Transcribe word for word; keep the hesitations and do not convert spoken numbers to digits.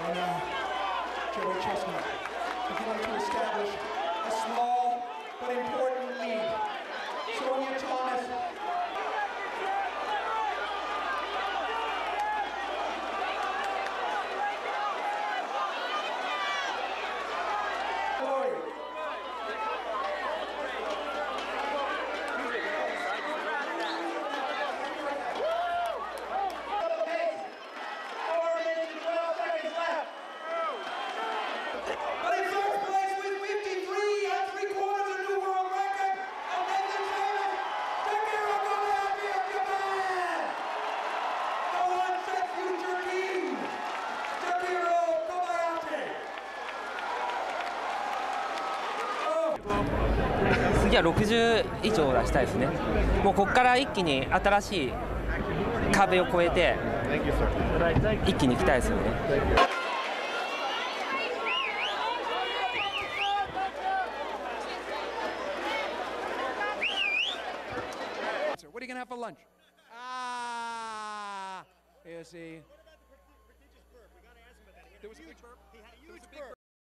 And uh, Joey Chestnut beginning to establish a small but important lead. Sonia Thomas. 次はろくじゅう以上出したいですね。もうここから一気に新しい壁を越えて一気に行きたいですよね。 What are you gonna have for lunch? Ah, you see. There was a big burp. He had a huge burp.